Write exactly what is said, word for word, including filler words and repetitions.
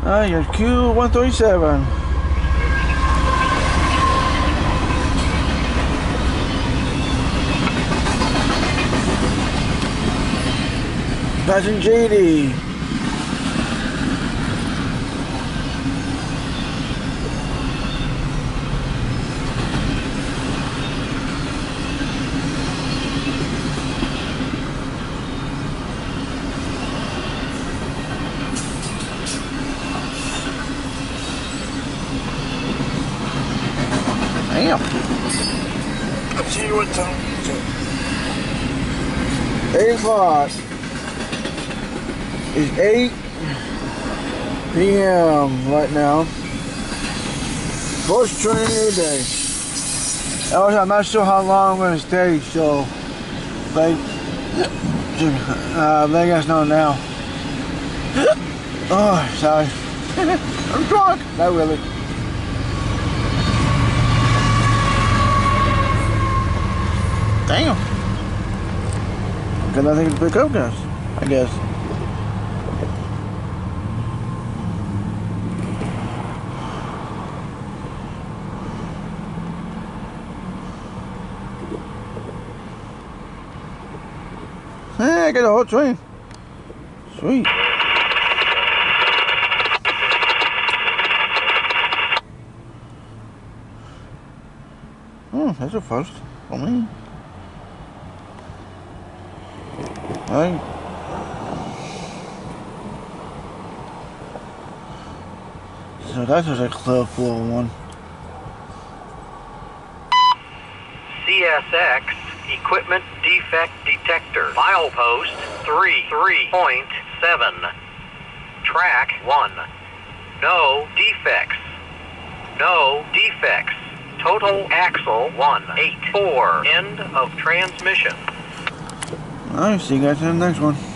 Alright, your Q one thirty-seven. Passing J D. Damn. Let's see what time is it. eight o'clock. It's eight P M right now. First train of the day. Also, I'm not sure how long I'm going to stay, so they, uh, let us know now. Oh, sorry. I'm drunk. Not really. Damn. Got nothing to pick up, guys, I guess. Hey, I got a whole train. Sweet. Oh, that's a first for me. Right. So that's just a club floor one. C S X Equipment Defect Detector. Milepost thirty-three point seven. Track one. No defects. No defects. Total axle one eighty-four. End of transmission. Alright, see you guys in the next one.